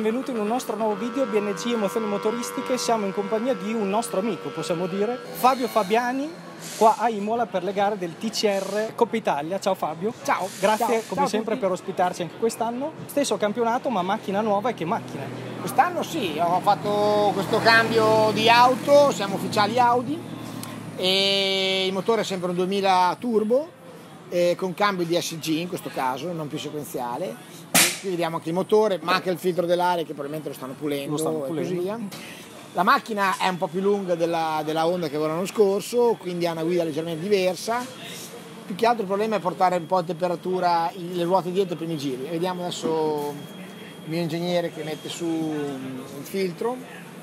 benvenuti in un nostro nuovo video BNG Emozioni Motoristiche. Siamo in compagnia di un nostro amico, possiamo dire, Fabio Fabiani, qua a Imola per le gare del TCR Coppa Italia. Ciao Fabio. Ciao. Grazie ciao, come ciao sempre per ospitarci anche quest'anno. Stesso campionato, ma macchina nuova. E che macchina? Quest'anno sì, ho fatto questo cambio di auto, siamo ufficiali Audi e il motore è sempre un 2000 turbo con cambio di SG in questo caso, non più sequenziale. Qui vediamo anche il motore, ma anche il filtro dell'aria che probabilmente lo stanno pulendo. E così via. La macchina è un po' più lunga della Honda che aveva l'anno scorso, quindi ha una guida leggermente diversa. Più che altro il problema è portare un po' a temperatura le ruote dietro per i giri. Vediamo adesso il mio ingegnere che mette su il filtro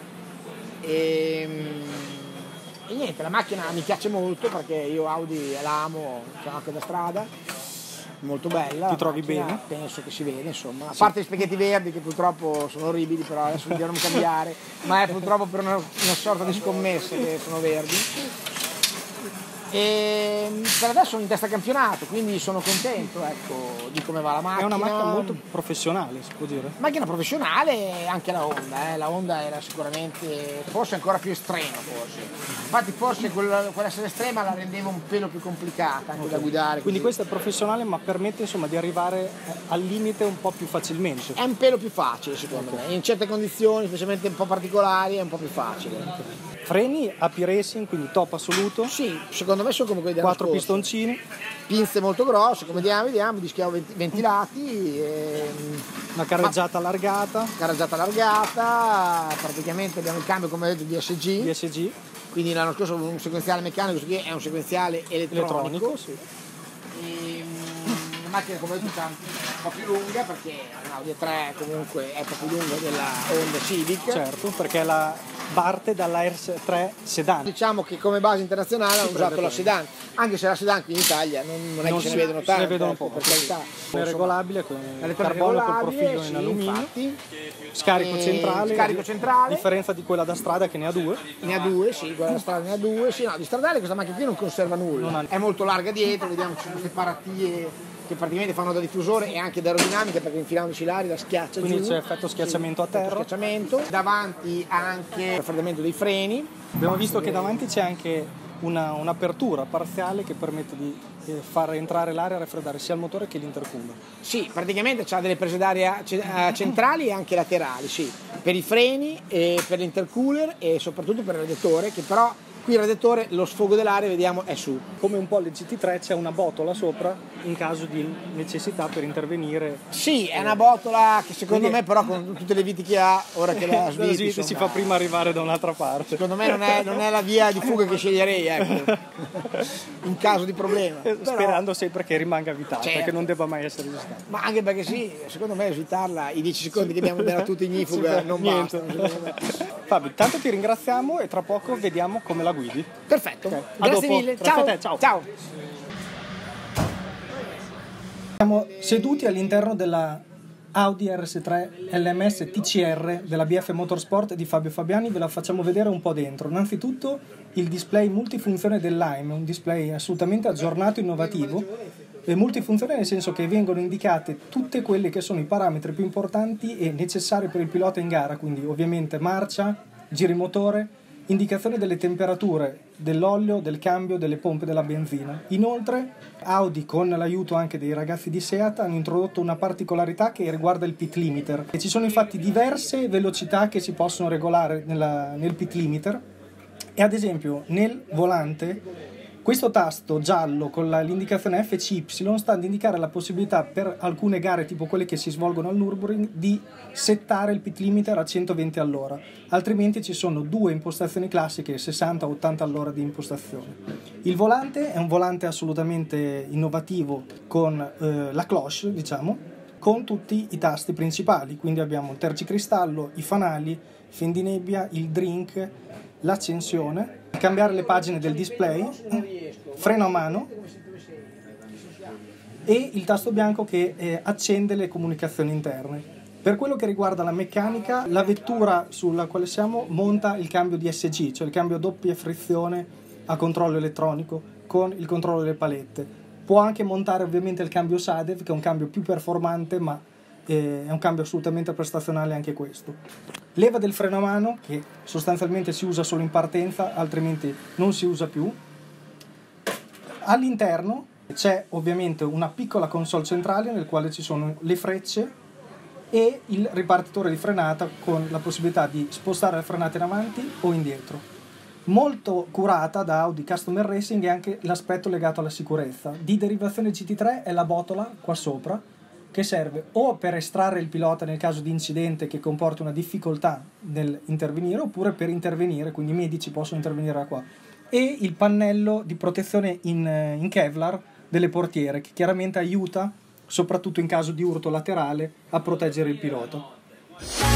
e niente, la macchina mi piace molto perché io Audi la amo, anche da strada, molto bella. Ti trovi bene? Penso che si vede, insomma, a parte gli spaghetti verdi che purtroppo sono orribili, però adesso li devono cambiare, ma è purtroppo per una sorta di scommessa che sono verdi. E per adesso sono in testa campionato, quindi sono contento, ecco, di come va la macchina. È una macchina molto professionale, si può dire. Macchina professionale, anche la Honda. La Honda era sicuramente, forse ancora più estrema, forse. Infatti forse quell'essere estrema la rendeva un pelo più complicata anche da guidare. Quindi così. questa è professionale, ma permette insomma di arrivare al limite un po' più facilmente. È un pelo più facile secondo me, in certe condizioni, specialmente un po' particolari, è un po' più facile. Freni AP Racing, quindi top assoluto. Sì, secondo me sono come quelli dell'anno 4 scorso. pistoncini. Pinze molto grosse, come vediamo, dischi ventilati. Una carreggiata allargata. Carreggiata allargata, praticamente abbiamo il cambio come detto DSG. DSG. Quindi l'anno scorso un sequenziale meccanico, questo qui è un sequenziale elettronico. Sì. La macchina come detto è un po' più lunga perché l'Audi 3 comunque è un po' più lunga della Honda Civic. Certo, perché parte dalla R3 Sedan. Diciamo che come base internazionale hanno usato la Sedan, anche se la Sedan qui in Italia non è che se ne vedono tanto. Se ne vedono poco, per carità. È regolabile con il carbonio col profilo in alluminio. Infatti. Scarico centrale, a differenza di quella da strada che ne ha due. Ne ha due, sì, quella da strada ne ha due, sì, no, di stradale questa macchina qui non conserva nulla. È molto larga dietro, vediamo ci sono queste paratie che praticamente fanno da diffusore e anche da aerodinamica perché infilandoci l'aria la schiaccia quindi giù. c'è effetto schiacciamento a terra. Schiacciamento. Davanti anche il raffreddamento dei freni. Abbiamo visto che davanti c'è anche un'apertura parziale che permette di far entrare l'aria e raffreddare sia il motore che l'intercooler. Sì, praticamente c'ha delle prese d'aria centrali e anche laterali, sì, per i freni, e per l'intercooler e soprattutto per il radiatore, che però qui il radiatore, lo sfogo dell'aria, vediamo, è su. Come un po' le GT3 c'è una botola sopra in caso di necessità per intervenire. Sì, è una botola che secondo me però con tutte le viti che ha, ora che la sviti, si fa prima arrivare da un'altra parte. Secondo me non è la via di fuga che sceglierei, ecco, in caso di problema. Sperando sempre che rimanga vitale, certo, perché non debba mai essere visitato. Ma anche perché sì, secondo me evitarla, i 10 secondi che abbiamo dato tutti in ifuga non bastano. Fabio, tanto ti ringraziamo e tra poco vediamo come la guidi. Perfetto, Okay. Grazie mille, Grazie a te, ciao. Ciao. Siamo seduti all'interno della Audi RS3 LMS TCR della BF Motorsport di Fabio Fabiani. Ve la facciamo vedere un po' dentro. Innanzitutto il display multifunzione dell'AIM, un display assolutamente aggiornato e innovativo. E multifunzione nel senso che vengono indicate tutte quelle che sono i parametri più importanti e necessari per il pilota in gara, quindi ovviamente marcia, giri motore, indicazione delle temperature dell'olio, del cambio, delle pompe della benzina. Inoltre Audi, con l'aiuto anche dei ragazzi di Seat, hanno introdotto una particolarità che riguarda il pit limiter. E ci sono infatti diverse velocità che si possono regolare nel pit limiter e ad esempio nel volante questo tasto giallo con l'indicazione FCY sta ad indicare la possibilità per alcune gare tipo quelle che si svolgono al Nürburgring di settare il pit limiter a 120 all'ora, altrimenti ci sono due impostazioni classiche, 60 o 80 all'ora di impostazione. Il volante è un volante assolutamente innovativo con la cloche, diciamo, con tutti i tasti principali, quindi abbiamo il tergicristallo, i fanali, fendinebbia, il drink, l'accensione, cambiare le pagine del display, freno a mano e il tasto bianco che accende le comunicazioni interne. Per quello che riguarda la meccanica, la vettura sulla quale siamo monta il cambio DSG, cioè il cambio a doppia frizione a controllo elettronico con il controllo delle palette. Può anche montare ovviamente il cambio SADEV, che è un cambio più performante ma è un cambio assolutamente prestazionale anche questo. Leva del freno a mano, che sostanzialmente si usa solo in partenza, altrimenti non si usa più. All'interno c'è ovviamente una piccola console centrale nel quale ci sono le frecce e il ripartitore di frenata con la possibilità di spostare la frenata in avanti o indietro. Molto curata da Audi Customer Racing è anche l'aspetto legato alla sicurezza. Di derivazione GT3 è la botola qua sopra, che serve o per estrarre il pilota nel caso di incidente che comporta una difficoltà nell'intervenire, oppure per intervenire, quindi i medici possono intervenire da qua. E il pannello di protezione in Kevlar delle portiere, che chiaramente aiuta, soprattutto in caso di urto laterale, a proteggere il pilota.